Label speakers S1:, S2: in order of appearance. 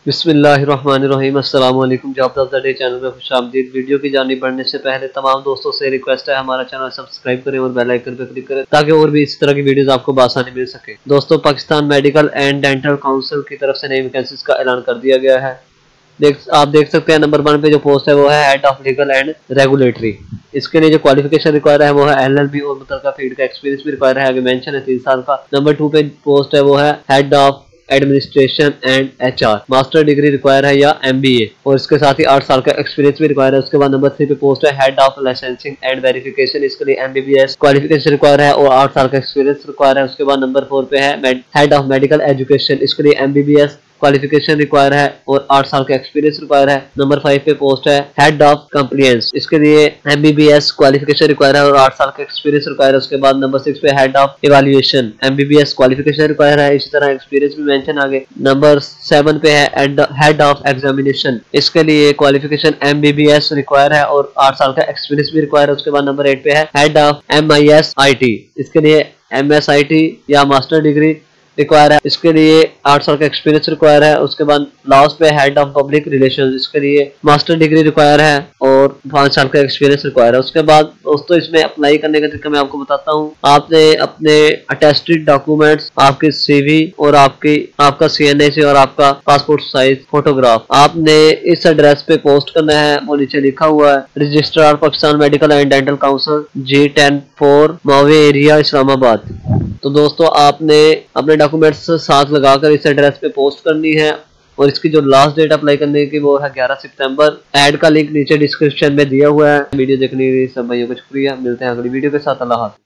S1: बिस्मिल्लाहिर्रहमानिर्रहीम अस्सलाम वालेकुम। जॉब डे चैनल में खुशामदीद। वीडियो की जानिब बढ़ने से पहले तमाम दोस्तों से रिक्वेस्ट है हमारा चैनल सब्सक्राइब करें और बेल आइकन पर क्लिक करें ताकि और भी इस तरह की वीडियोस आपको बआसानी मिल सके। दोस्तों, Pakistan medical and dental council की तरफ से नई वैकेंसीज का ऐलान कर दिया गया है। आप देख सकते हैं नंबर 1 पे जो पोस्ट है वो है head of legal and regulatory. इसके लिए जो क्वालिफिकेशन रिक्वायर है वो है LLB और मुतलका फील्ड का एक्सपीरियंस भी रिक्वायर है। आगे मेंशन है 3 साल का। नंबर 2 पे पोस्ट है वो है head of administration and HR। Master degree require है या MBA और इसके साथ ही 8 साल का एक्सपीरियंस भी रिक्वायर है। उसके बाद नंबर 3 पे पोस्ट है head of licensing and verification. इसके लिए MBBS क्वालिफिकेशन रिक्वायर है और 8 साल का एक्सपीरियंस रिक्वायर है। उसके बाद नंबर 4 पे है हेड ऑफ मेडिकल एजुकेशन। इसके लिए MBBS क्वालिफिकेशन रिक्वायर है और 8 साल का एक्सपीरियंस रिक्वायर है। नंबर 5 पे पोस्ट है हेड ऑफ कंप्लायंस। इसके लिए MBBS क्वालिफिकेशन रिक्वायर है और 8 साल का एक्सपीरियंस रिक्वायर है। उसके बाद नंबर 6 पे head of evaluation. MBBS qualification require है, इसी तरह एक्सपीरियंस भी मेंशन आगे। नंबर 7 पे है हेड ऑफ एग्जामिनेशन। इसके लिए क्वालिफिकेशन MBBS रिक्वायर है और 8 साल का एक्सपीरियंस भी रिक्वायर है। उसके बाद नंबर 8 पे है हेड ऑफ MISIT। इसके लिए MSIT या मास्टर डिग्री रिक्वायर है। इसके लिए 8 साल का एक्सपीरियंस रिक्वायर है। उसके बाद लास्ट पे हेड ऑफ पब्लिक रिलेशंस। इसके लिए मास्टर डिग्री रिक्वायर है और 5 साल का एक्सपीरियंस रिक्वायर है। उसके बाद दोस्तों इसमें अप्लाई करने का तरीका मैं आपको बताता हूँ। आपने अपने अटेस्टेड डॉक्यूमेंट्स, आपकी CV और आपका CNA और आपका पासपोर्ट साइज फोटोग्राफ आपने इस एड्रेस पे पोस्ट करना है। वो नीचे लिखा हुआ है registrar Pakistan medical and dental council G104 mauve area Islamabad. तो दोस्तों आपने अपने डॉक्यूमेंट्स साथ लगाकर इस एड्रेस पे पोस्ट करनी है और इसकी जो लास्ट डेट अप्लाई करने की वो है 11 सितंबर। ऐड का लिंक नीचे डिस्क्रिप्शन में दिया हुआ है। वीडियो देखने के लिए सब भाइयों को शुक्रिया। मिलते हैं अगली वीडियो के साथ। अल्लाह हाफ़िज़।